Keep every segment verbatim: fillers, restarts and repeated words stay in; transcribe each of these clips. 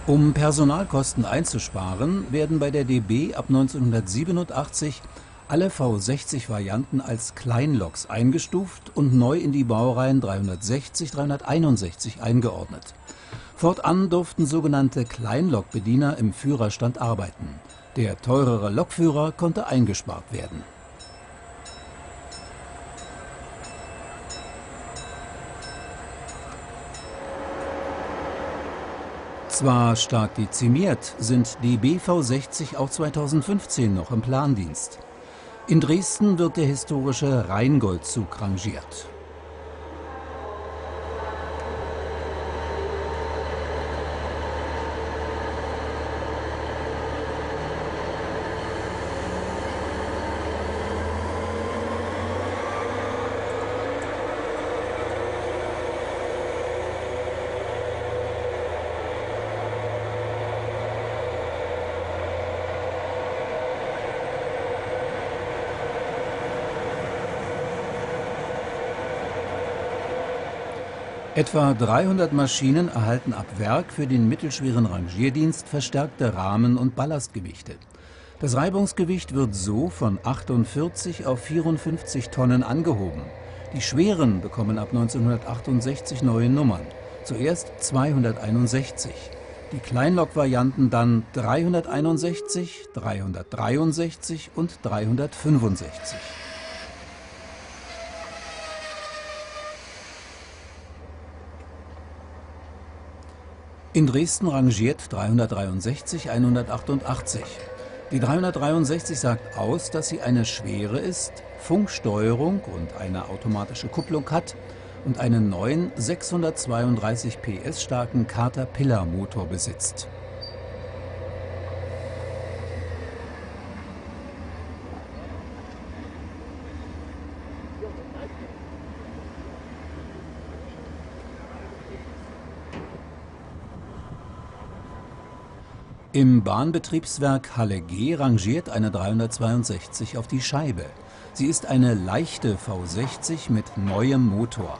Um Personalkosten einzusparen, werden bei der D B ab neunzehnhundertsiebenundachtzig alle V sechzig-Varianten als Kleinloks eingestuft und neu in die Baureihen dreihundertsechzig, dreihunderteinundsechzig eingeordnet. Fortan durften sogenannte Kleinlokbediener im Führerstand arbeiten. Der teurere Lokführer konnte eingespart werden. Zwar stark dezimiert, sind D B V sechzig auch zweitausendfünfzehn noch im Plandienst. In Dresden wird der historische Rheingoldzug rangiert. Etwa dreihundert Maschinen erhalten ab Werk für den mittelschweren Rangierdienst verstärkte Rahmen- und Ballastgewichte. Das Reibungsgewicht wird so von achtundvierzig auf vierundfünfzig Tonnen angehoben. Die schweren bekommen ab neunzehnhundertachtundsechzig neue Nummern. Zuerst zweihunderteinundsechzig. Die Kleinlok-Varianten dann dreihunderteinundsechzig, dreihundertdreiundsechzig und dreihundertfünfundsechzig. In Dresden rangiert dreihundertdreiundsechzig hundertachtundachtzig. Die dreihundertdreiundsechzig sagt aus, dass sie eine schwere ist, Funksteuerung und eine automatische Kupplung hat und einen neuen sechshundertzweiunddreißig P S starken Caterpillar-Motor besitzt. Im Bahnbetriebswerk Halle G rangiert eine dreihundertzweiundsechzig auf die Scheibe. Sie ist eine leichte V sechzig mit neuem Motor.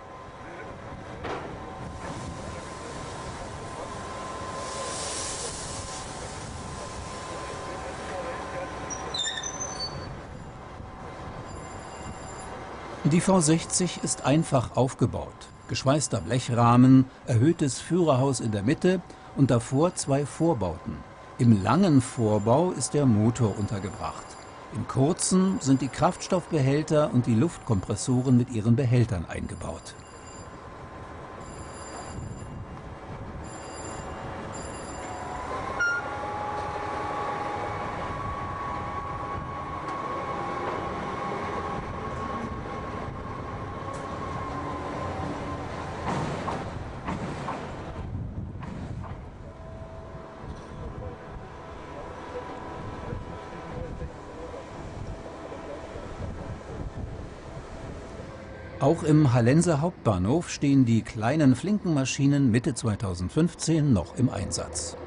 Die V sechzig ist einfach aufgebaut. Geschweißter Blechrahmen, erhöhtes Führerhaus in der Mitte und davor zwei Vorbauten. Im langen Vorbau ist der Motor untergebracht. Im kurzen sind die Kraftstoffbehälter und die Luftkompressoren mit ihren Behältern eingebaut. Auch im Hallenser Hauptbahnhof stehen die kleinen flinken Maschinen Mitte zweitausendfünfzehn noch im Einsatz.